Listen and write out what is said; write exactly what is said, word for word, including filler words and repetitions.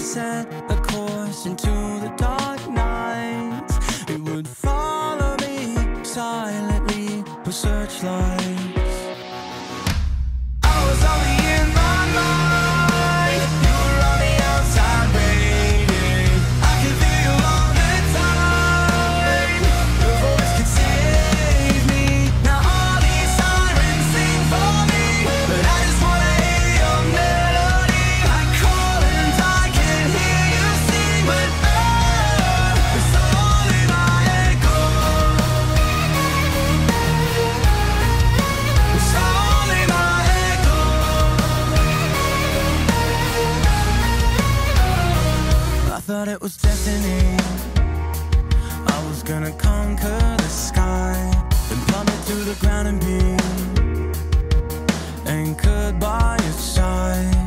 set a course into the dark nights. It would follow me silently with searchlights. I was only in my mind, you were on the outside waiting. I could feel you all the time, your voice could save me. Now all these sirens sing for me, but I just wanna hear your melody. I call and I can hear you sing, but oh, it's all in my echo. It's all in my echo. I thought it was destiny. I was gonna conquer the sky and plummet to the ground and be anchored by your side.